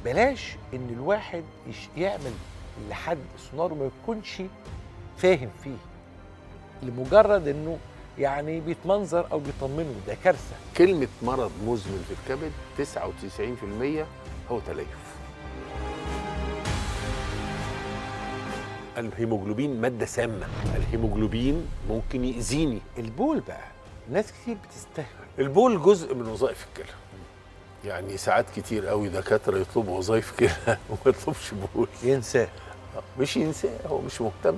بلاش ان الواحد يعمل لحد سونار ما يكونش فاهم فيه لمجرد انه يعني بيتمنظر او بيطمنه، ده كارثه. كلمة مرض مزمن في الكبد 99% هو تليف. الهيموجلوبين مادة سامة، الهيموجلوبين ممكن يأذيني. البول بقى ناس كتير بتستهبل. البول جزء من وظائف الكلى، يعني ساعات كتير قوي دكاترة يطلبوا وظائف كلى وما يطلبش بول، ينساه. مش ينساه، هو مش مهتم.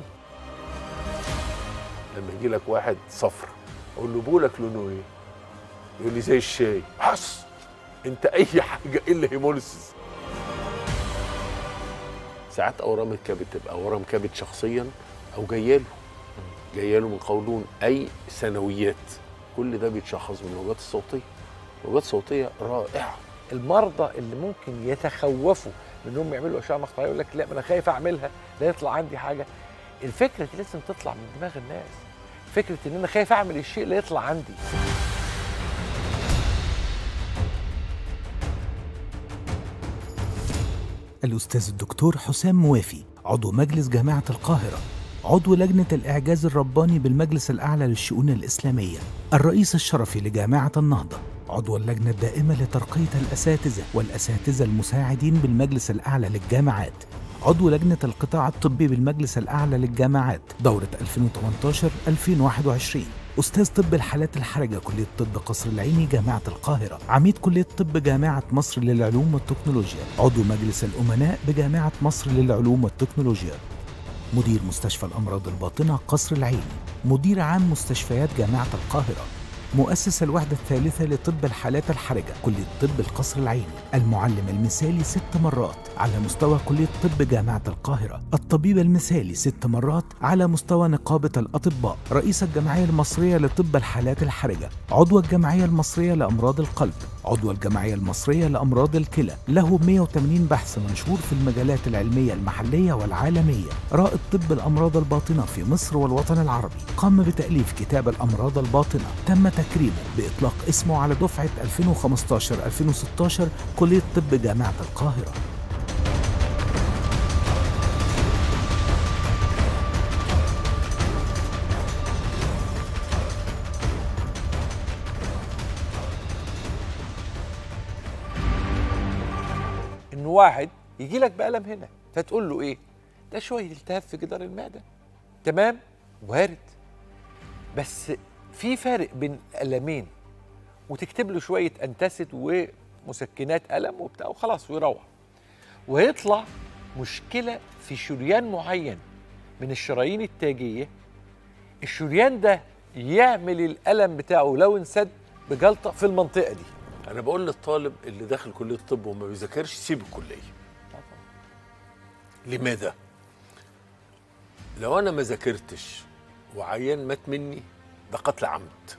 لما يجي لك واحد صفر اقول له بولك لونه ايه؟ يقول لي زي الشاي. حص انت اي حاجه الا هيموليسيس. ساعات اورام الكبد تبقى اورام كبد شخصيا او جاياله من قولون اي ثانويات. كل ده بيتشخص من الوجات الصوتيه. الوجات الصوتيه رائعه. المرضى اللي ممكن يتخوفوا من انهم يعملوا اشعه مقطعيه يقول لك لا ما انا خايف اعملها لا يطلع عندي حاجه. الفكره دي لازم تطلع من دماغ الناس، فكره ان انا خايف اعمل الشيء لا يطلع عندي. الأستاذ الدكتور حسام موافي، عضو مجلس جامعة القاهرة، عضو لجنة الإعجاز الرباني بالمجلس الأعلى للشؤون الإسلامية، الرئيس الشرفي لجامعة النهضة، عضو اللجنة الدائمة لترقية الأساتذة والأساتذة المساعدين بالمجلس الأعلى للجامعات، عضو لجنة القطاع الطبي بالمجلس الأعلى للجامعات دورة 2018-2021، أستاذ طب الحالات الحرجة كلية طب قصر العيني جامعة القاهرة، عميد كلية طب جامعة مصر للعلوم والتكنولوجيا، عضو مجلس الأمناء بجامعة مصر للعلوم والتكنولوجيا، مدير مستشفى الأمراض الباطنة قصر العيني، مدير عام مستشفيات جامعة القاهرة، مؤسس الوحدة الثالثة لطب الحالات الحرجة كلية طب القصر العيني، المعلم المثالي 6 مرات على مستوى كلية طب جامعة القاهرة، الطبيب المثالي 6 مرات على مستوى نقابة الأطباء، رئيس الجمعية المصرية لطب الحالات الحرجة، عضو الجمعية المصرية لأمراض القلب، عضو الجمعية المصرية لأمراض الكلى، له 180 بحث منشور في المجالات العلمية المحلية والعالمية، رائد طب الأمراض الباطنة في مصر والوطن العربي، قام بتأليف كتاب الأمراض الباطنة، تم تكريمه بإطلاق اسمه على دفعة 2015-2016 كلية طب جامعة القاهرة. إن واحد يجي لك بألم هنا فتقول له إيه؟ ده شوية التهاب في جدار المعدة. تمام؟ وارد. بس في فرق بين ألمين وتكتب له شوية أنتاسيد ومسكنات ألم وبتاع وخلاص ويروح. ويطلع مشكلة في شريان معين من الشرايين التاجية، الشريان ده يعمل الألم بتاعه لو انسد بجلطة في المنطقة دي. انا بقول للطالب اللي داخل كليه الطب وما بيذاكرش سيب الكليه. لماذا؟ لو انا ما ذاكرتش وعيان مات مني ده قتل عمد.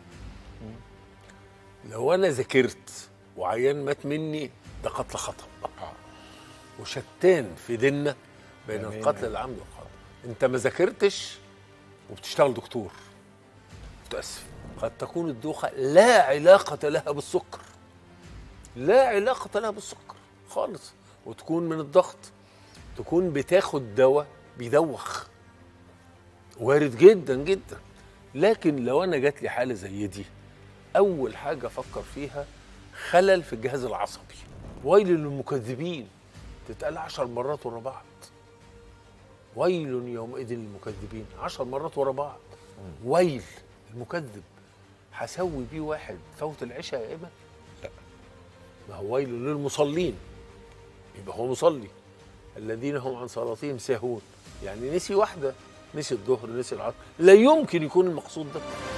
لو انا ذاكرت وعيان مات مني ده قتل خطأ. وشتان في ديننا بين القتل العمد والخطأ. انت ما ذاكرتش وبتشتغل دكتور، متأسف، قد تكون الدوخة لا علاقة لها بالسكر، لا علاقة لها بالسكر خالص، وتكون من الضغط، تكون بتاخد دواء بيدوخ، وارد جدا جدا. لكن لو انا جات لي حالة زي دي اول حاجة افكر فيها خلل في الجهاز العصبي. ويل للمكذبين، تتقال 10 مرات ورا بعض. ويل يومئذ للمكذبين 10 مرات ورا بعض. ويل المكذب هسوي بيه واحد فوت العشاء يا إما؟ لا، ما هو ويل للمصلين، يبقى هو مصلي، الذين هم عن صلاتهم ساهون، يعني نسي واحدة، نسي الظهر، نسي العصر، لا يمكن يكون المقصود ده.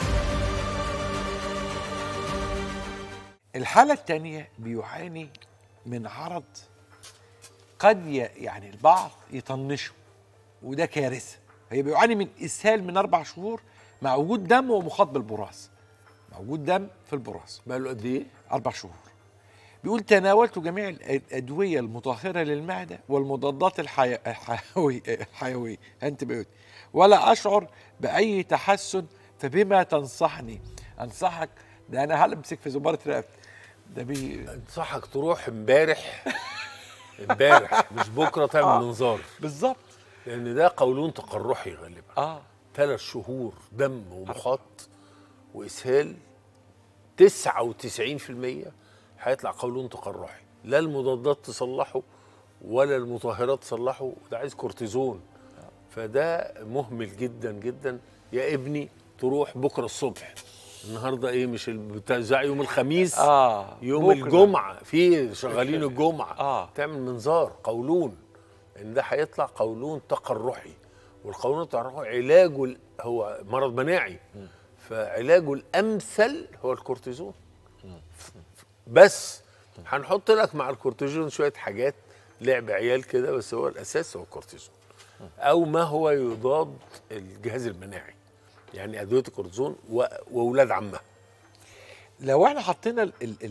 الحالة الثانية بيعاني من عرض قد يعني البعض يطنشه، وده كارثة. هي بيعاني من إسهال من 4 شهور مع وجود دم ومخاط بالبراز. موجود دم في البراز. بقاله قد إيه؟ 4 شهور. بيقول تناولت جميع الأدوية المطهرة للمعدة والمضادات الحيوية أنتيبيوتيك ولا أشعر بأي تحسن، فبما تنصحني؟ أنصحك ده أنا هلمسك في زبارة رقبتي. ده أنصحك تروح امبارح امبارح مش بكره تعمل منظار، بالظبط. لان ده قولون تقرحي غالبا. 3 شهور دم ومخاط واسهال 99% هيطلع قولون تقرحي، لا المضادات تصلحه ولا المطهرات تصلحه، ده عايز كورتيزون. فده مهمل جدا جدا. يا ابني تروح بكره الصبح، النهارده ايه مش بتاع يوم الخميس، يوم بكرة. الجمعه في شغالين الجمعه تعمل منظار قولون، ان ده هيطلع قولون تقرحي. والقولون التقرحي علاجه هو مرض مناعي، فعلاجه الامثل هو الكورتيزون. بس هنحط لك مع الكورتيزون شويه حاجات لعب عيال كده، بس هو الاساس هو الكورتيزون او ما هو يضاد الجهاز المناعي، يعني ادويه الكورتيزون واولاد عمها. لو احنا حطينا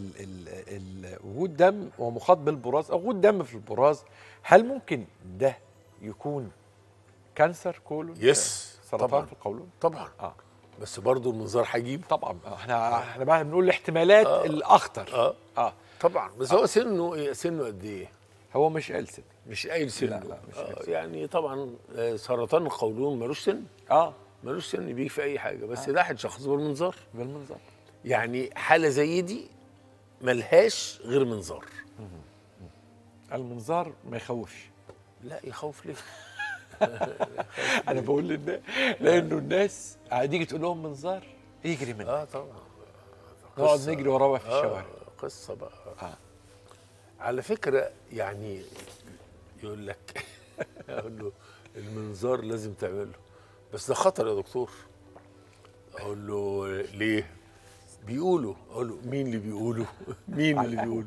وجود دم ومخاط بالبراز او وجود دم في البراز، هل ممكن ده يكون كانسر كولون؟ يس سرطان طبعا في القولون طبعا. بس برضه المنظار هجيب طبعا. احنا بقى بنقول الاحتمالات الاخطر. طبعا. بس هو سنه قد ايه؟ هو مش قايل سن، مش قايل سن. لا مش قايل سن. يعني طبعا سرطان القولون ملوش سن. ملوش سن، بيجي في اي حاجه، بس ده هيتشخص بالمنظار. يعني حاله زي دي ملهاش غير منظار. المنظار ما يخوفش. لا يخوف ليه؟ انا بقول للناس لانه الناس تيجي تقول لهم منظار يجري منك. طبعا. نقعد نجري وراه في الشوارع. قصه بقى. على فكره يعني يقول لك اقول له المنظار لازم تعمله، بس ده خطر يا دكتور. اقول له ليه؟ بيقولوا. اقول له مين اللي بيقولوا؟ مين اللي بيقولوا؟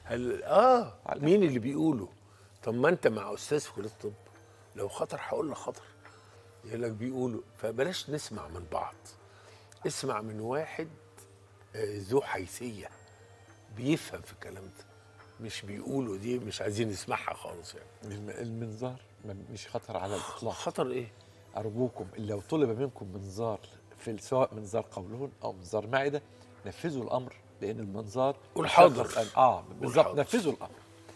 مين اللي بيقولوا؟ طب ما انت مع استاذ في كليه الطب، لو خطر هقول لك خطر. يقول لك بيقولوا. فبلاش نسمع من بعض، اسمع من واحد ذو حيثيه بيفهم في الكلام ده. مش بيقولوا دي مش عايزين نسمعها خالص. يعني المنظار مش خطر على الاطلاق. خطر ايه؟ ارجوكم لو طلب منكم منظار في سواء منظار قولون او منظار معده نفذوا الامر، لان المنظار والحاضر بالظبط نفذوا الامر.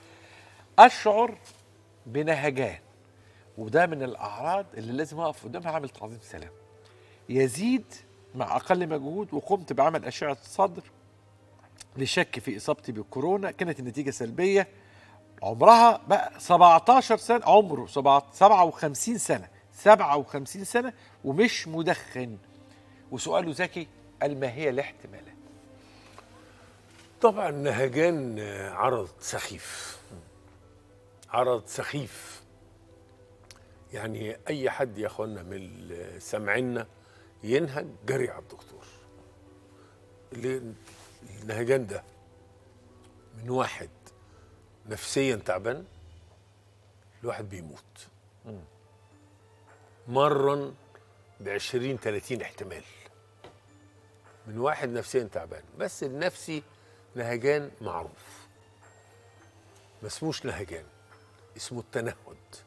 اشعر بنهجان، وده من الاعراض اللي لازم اقف قدامها اعمل تعظيم سلام. يزيد مع اقل مجهود، وقمت بعمل اشعه صدر لشك في اصابتي بالكورونا، كانت النتيجه سلبيه. عمرها بقى 17 سنه، عمره 57 سنه 57 سنه ومش مدخن. وسؤاله ذكي، قال ما هي الاحتمالات؟ طبعا نهجان عرض سخيف، عرض سخيف. يعني اي حد يا اخوانا من سامعينا ينهج جري على الدكتور. النهجان ده من واحد نفسيا تعبان لواحد بيموت مرا ب20 30 احتمال. من واحد نفسيا تعبان، بس النفسي نهجان معروف، ما اسموش نهجان، اسمه التنهد.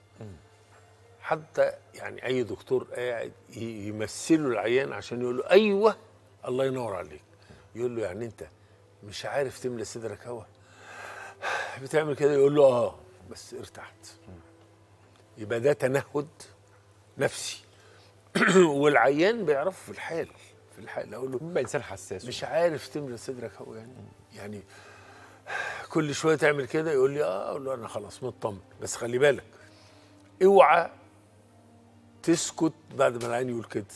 حتى يعني اي دكتور قاعد يمثله العيان عشان يقول له ايوه الله ينور عليك، يقول له يعني انت مش عارف تملى صدرك هوا بتعمل كده، يقول له بس ارتحت. يبقى ده تنهد نفسي. والعيان بيعرفه في الحال اقول له بيبقى انسان حساس، مش عارف تملى صدرك هوا يعني كل شويه تعمل كده، يقول لي اقول له انا خلاص مطمن. بس خلي بالك اوعى تسكت بعد ما العيان يقول كده.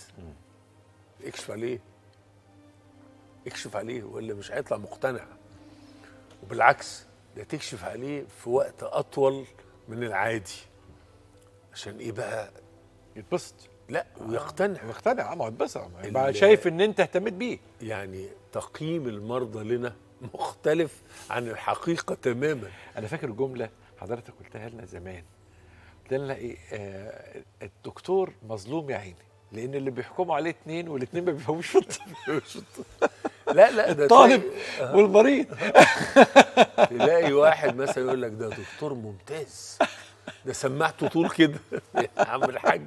اكشف عليه ولا مش هيطلع مقتنع. وبالعكس ده تكشف عليه في وقت اطول من العادي. عشان ايه بقى؟ يتبسط. لا ويقتنع. ما يتبسط، يبقى شايف ان انت اهتميت بيه. يعني تقييم المرضى لنا مختلف عن الحقيقه تماما. انا فاكر جمله حضرتك قلتها لنا زمان، قلت لنا ايه؟ الدكتور مظلوم يا عيني، لان اللي بيحكموا عليه 2 والاثنين ما بيفهموش في الطب. لا ده الطالب والمريض. تلاقي واحد مثلا يقول لك ده دكتور ممتاز، ده سمعته طول كده يا عم الحاج.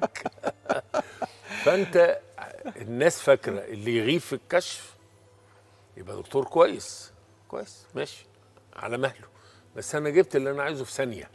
فانت الناس فاكره اللي يغيب في الكشف يبقى دكتور كويس ماشي على مهله، بس انا جبت اللي انا عايزه في ثانيه.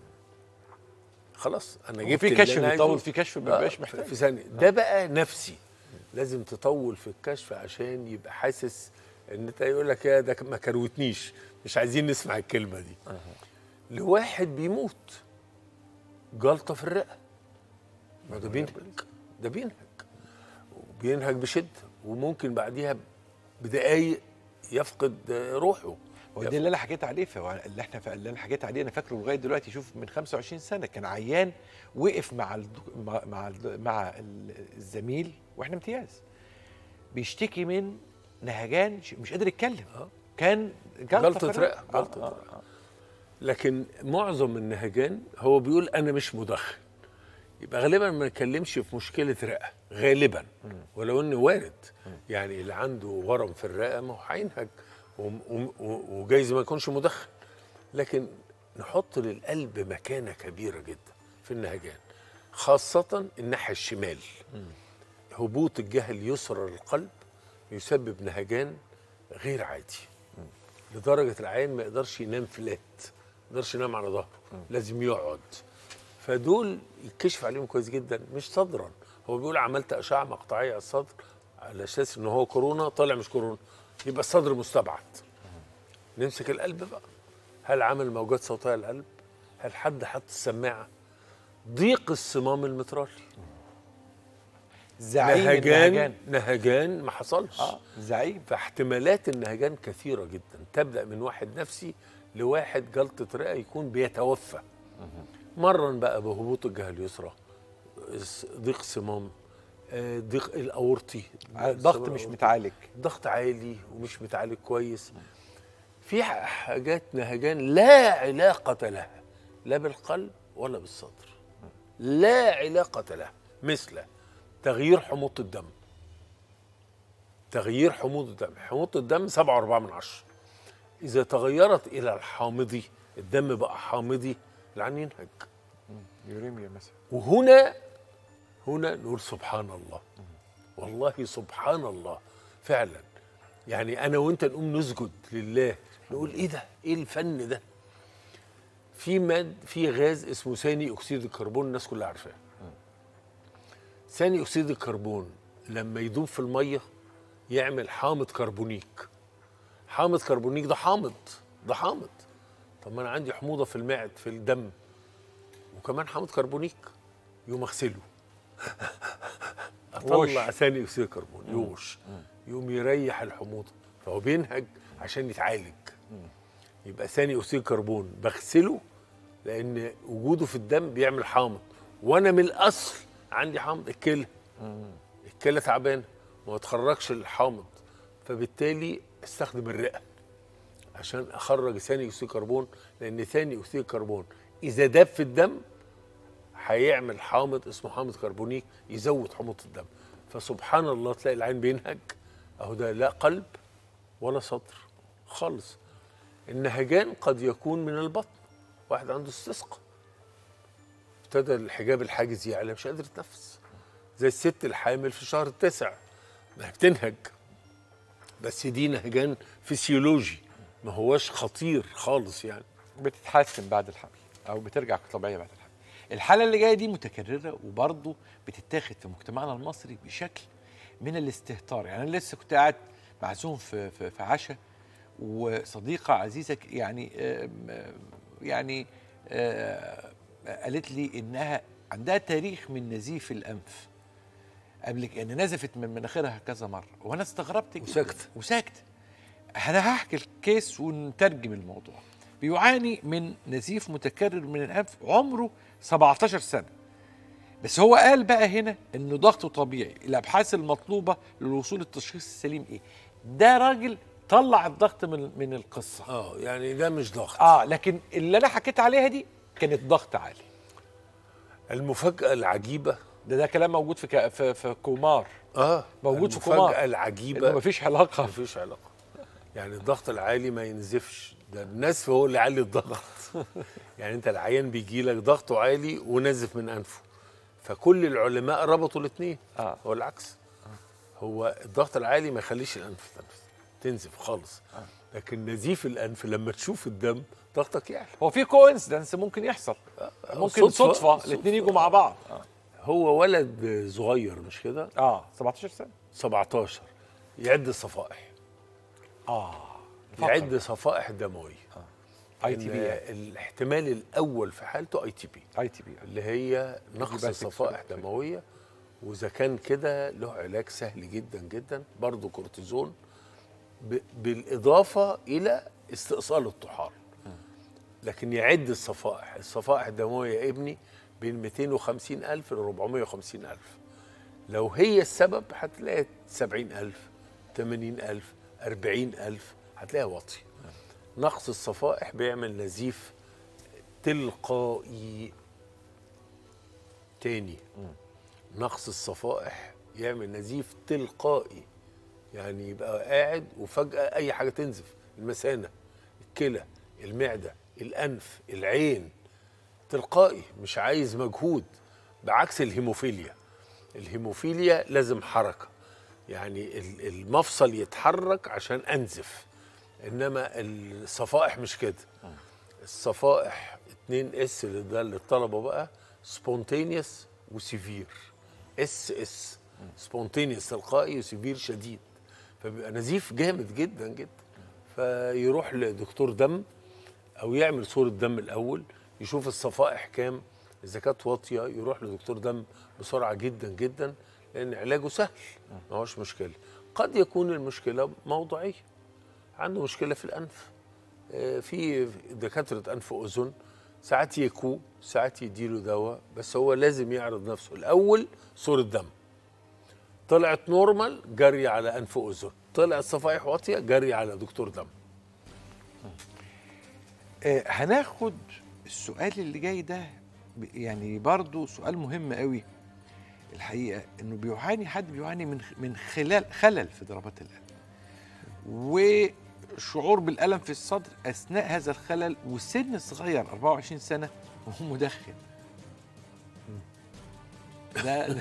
خلاص انا جبت في اللي كشف أنا عايزه بيطول، في كشف ما بيبقاش محتاج في ثانيه. ده بقى نفسي، لازم تطول في الكشف عشان يبقى حاسس ان انت يقول لك يا ده ما كروتنيش، مش عايزين نسمع الكلمه دي. لواحد بيموت جلطه في الرئه، ما ده بينهج، ده بينهج بشده، وممكن بعديها بدقايق يفقد روحه. ودي اللي انا حكيت عليه، اللي انا حكيت عليه انا فاكره لغايه دلوقتي. شوف من 25 سنه كان عيان وقف مع الزميل واحنا امتياز، بيشتكي من نهجان، مش قادر يتكلم. كان جلطه رئه. لكن معظم النهجان هو بيقول انا مش مدخن، يبقى غالبا ما نتكلمش في مشكله رئه غالبا، ولو انه وارد. يعني اللي عنده ورم في الرئه ما هو هينهج وجايز ما يكونش مدخن، لكن نحط للقلب مكانه كبيره جدا في النهجان، خاصه الناحيه الشمال. هبوط الجهه اليسرى للقلب يسبب نهجان غير عادي، لدرجه العيان ما يقدرش ينام فلات، ما يقدرش ينام على ظهره، لازم يقعد. فدول يتكشف عليهم كويس جدا، مش صدرا. هو بيقول عملت اشعه مقطعيه على الصدر على اساس ان هو كورونا، طالع مش كورونا، يبقى الصدر مستبعد. نمسك القلب بقى، هل عمل موجات صوتيه للقلب؟ هل حد حط السماعه؟ ضيق الصمام المترالي، زعيم نهجان ما حصلش. زعيم. فاحتمالات النهجان كثيره جدا، تبدا من واحد نفسي لواحد جلطه رئه يكون بيتوفى. مرن بقى بهبوط الجهه اليسرى، ضيق الصمام، ضيق الاورطي، ضغط مش متعالج، ضغط عالي ومش متعالج كويس. في حاجات نهجان لا علاقه لها لا بالقلب ولا بالصدر، لا علاقه لها، مثل تغيير حموضه الدم. حموضه الدم 7.4، اذا تغيرت الى الحامضي، الدم بقى حامضي، العين ينهج، يوريميا مثلا. وهنا نقول سبحان الله، والله سبحان الله فعلا. يعني انا وانت نقوم نسجد لله، نقول ايه ده، ايه الفن ده. في غاز اسمه ثاني اكسيد الكربون، الناس كلها عارفاه. ثاني اكسيد الكربون لما يدوب في الميه يعمل حامض كربونيك. حامض كربونيك ده حامض. طب ما انا عندي حموضه في المعد في الدم وكمان حامض كربونيك، يقوم اغسله اطلع ثاني اكسيد الكربون، يوش، يقوم يريح الحموضه، فهو بينهج عشان يتعالج. يبقى ثاني اكسيد الكربون بغسله لان وجوده في الدم بيعمل حامض، وانا من الاصل عندي حامض. الكلى تعبانه ما تخرجش الحامض، فبالتالي استخدم الرئه عشان اخرج ثاني اكسيد الكربون، لان ثاني اكسيد الكربون اذا داب في الدم هيعمل حامض اسمه حامض كربونيك يزود حموضه الدم. فسبحان الله تلاقي العين بينهج، اهو ده لا قلب ولا صدر خالص. النهجان قد يكون من البطن، واحد عنده استسقاء ابتدى الحجاب الحاجز يعلى، مش قادر يتنفس، زي الست الحامل في شهر 9 ما بتنهج، بس دي نهجان فسيولوجي ما هوش خطير خالص، يعني بتتحسن بعد الحمل او بترجع طبيعيه بعد الحمل. الحاله اللي جايه دي متكرره وبرضه بتتاخد في مجتمعنا المصري بشكل من الاستهتار. يعني انا لسه كنت قاعد معزوم في عشاء، وصديقه عزيزه قالت لي انها عندها تاريخ من نزيف الانف قبل يعني نزفت من مناخيرها كذا مره، وانا استغربت وساكت. انا هحكي الكيس ونترجم الموضوع. بيعاني من نزيف متكرر من الانف عمره 17 سنه، بس هو قال بقى هنا انه ضغطه طبيعي. الابحاث المطلوبه للوصول للتشخيص السليم ايه؟ ده راجل طلع الضغط من القصه. يعني ده مش ضغط. لكن اللي انا حكيت عليها دي كانت ضغط عالي. المفاجاه العجيبه ده كلام موجود في كومار. موجود في كومار. المفاجاه العجيبه مفيش علاقه. يعني الضغط العالي ما ينزفش، ده النزف هو اللي يعلي الضغط. يعني انت العيان بيجي لك ضغطه عالي ونزف من انفه، فكل العلماء ربطوا الاثنين. هو العكس. هو الضغط العالي ما يخليش الانف تنزف خالص، لكن نزيف الانف لما تشوف الدم ضغطك يعلى. هو في كوينسيدنس ممكن يحصل، ممكن صدفه الاثنين يجوا مع بعض. هو ولد صغير مش كده؟ 17 سنه 17 يعد الصفائح. يعد صفائح دمويه. اي تي بي. الاحتمال الاول في حالته اي تي بي اللي هي نقص صفائح دمويه، واذا كان كده له علاج سهل جدا جدا برضه كورتيزون، بالاضافه الى استئصال الطحال. لكن يعد الصفائح الدمويه يا ابني بين 250,000 ل 450,000. لو هي السبب هتلاقي 70,000 80,000 40,000 هتلاقيها واطيه. نقص الصفائح بيعمل نزيف تلقائي. تاني، نقص الصفائح يعمل نزيف تلقائي، يعني يبقى قاعد وفجأة أي حاجة تنزف، المثانة، الكلى، المعدة، الأنف، العين، تلقائي مش عايز مجهود. بعكس الهيموفيليا. الهيموفيليا لازم حركة، يعني المفصل يتحرك عشان أنزف، إنما الصفائح مش كده. الصفائح 2 اس ده للطلبة بقى، سبونتينيوس وسيفير. اس سبونتينيوس تلقائي، وسيفير شديد، فبيبقى نزيف جامد جدا جدا. فيروح لدكتور دم او يعمل صورة دم الاول يشوف الصفائح كام. اذا كانت واطيه يروح لدكتور دم بسرعه جدا جدا، لان علاجه سهل ما هوش مشكله. قد يكون المشكله موضعيه، عنده مشكله في الانف. في دكاتره انف واذن ساعات يكو، ساعات يديله دواء، بس هو لازم يعرض نفسه الاول صوره دم. طلعت نورمال جري على انف واذن، طلعت صفائح واطيه جري على دكتور دم. هناخد السؤال اللي جاي ده، يعني برضو سؤال مهم قوي الحقيقه، انه حد بيعاني من خلل في ضربات القلب وشعور بالالم في الصدر اثناء هذا الخلل، وسن صغير 24 سنه وهو مدخن. ده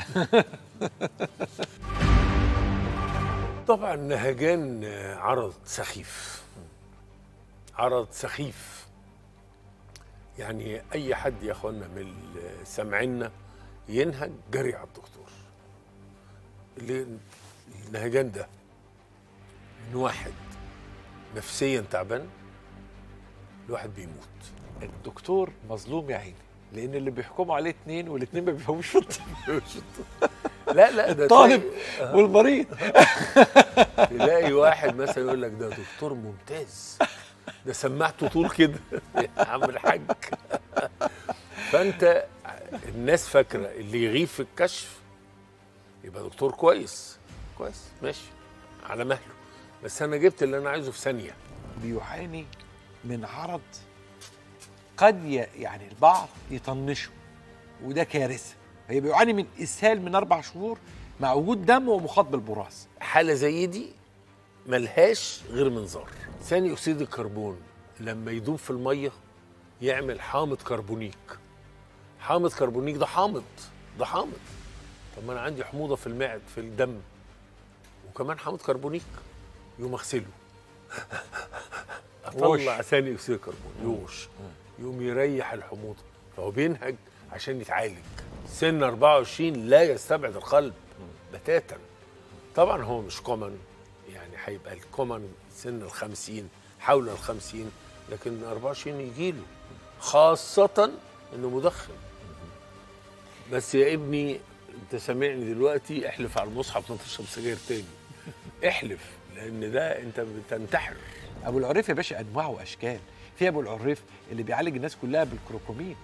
طبعا نهجان عرض سخيف، عرض سخيف. يعني اي حد يا اخوانا من سامعينا ينهج جري على الدكتور. النهجان ده من واحد نفسيا تعبان لواحد بيموت. الدكتور مظلوم يا عيني، لان اللي بيحكموا عليه 2 والاثنين ما بيفهموش في الطب. لا ده الطالب والمريض. تلاقي واحد مثلا يقول لك ده دكتور ممتاز، ده سمعته طول كده يا عم الحاج. فانت الناس فاكره اللي يغيب في الكشف يبقى دكتور كويس ماشي على مهله، بس انا جبت اللي انا عايزه في ثانيه. بيعاني من عرض قد يعني البعض يطنشه، وده كارثه. هي بيعاني من اسهال من 4 شهور مع وجود دم ومخاط بالبراز. حاله زي دي ملهاش غير منظار. ثاني اكسيد الكربون لما يدوب في الميه يعمل حامض كربونيك. حامض كربونيك ده حامض. طب ما انا عندي حموضه في المعد في الدم وكمان حامض كربونيك، يقوم اغسله اطلع ثاني اكسيد الكربون يقوم يريح الحموضه، فهو بينهج عشان يتعالج. سن 24 لا يستبعد القلب بتاتا. طبعا هو مش كومن، يعني هيبقى الكومن سن ال50 حول ال50، لكن 24 يجيله، خاصة انه مدخن. بس يا ابني انت سامعني دلوقتي، احلف على المصحف ما تشرب سجاير تاني. احلف، لان ده انت بتنتحر. ابو العريف يا باشا انواع واشكال. في ابو العريف اللي بيعالج الناس كلها بالكروكومين.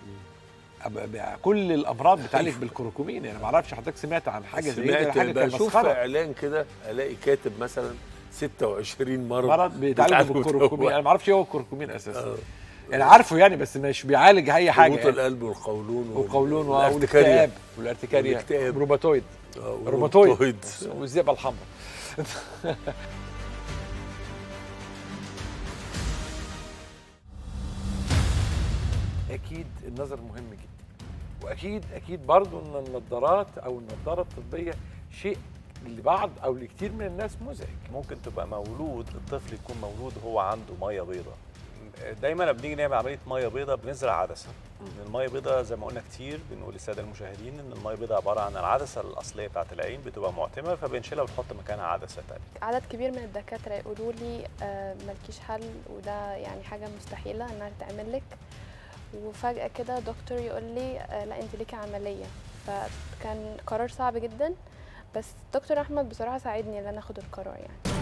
كل الامراض بتعالج بالكروكومين. يعني ما اعرفش حضرتك سمعت عن حاجه زي كده؟ حاجه بشوف اعلان كده الاقي كاتب مثلا 26 مرض بيتعالج بالكروكومين. انا ما اعرفش ايه هو الكروكومين اساسا. يعني عارفه يعني، بس مش بيعالج اي حاجه. ضغط القلب والقولون والاكتئاب والارتكاريا والروماتويد والذئبه الحمراء. اكيد النظر مهم جدا، واكيد برضو ان النظارات او النظاره الطبيه شيء لبعض او لكتير من الناس مزعج. ممكن تبقى مولود، الطفل يكون مولود هو عنده ميه بيضاء. دايما لما بنيجي نعمل عمليه ميه بيضاء بنزرع عدسه. الميه بيضاء زي ما قلنا كتير بنقول للساده المشاهدين ان الميه بيضاء عباره عن العدسه الاصليه بتاعه العين بتبقى معتمه، فبنشيلها ونحط مكانها عدسه ثانيه. عدد كبير من الدكاتره يقولوا لي مالكيش حل، وده يعني حاجه مستحيله انها تتعمل لك. وفجاه كده دكتور يقول لي لا انت ليكي عمليه. فكان قرار صعب جدا، بس دكتور احمد بصراحه ساعدني ان انا اخد القرار يعني.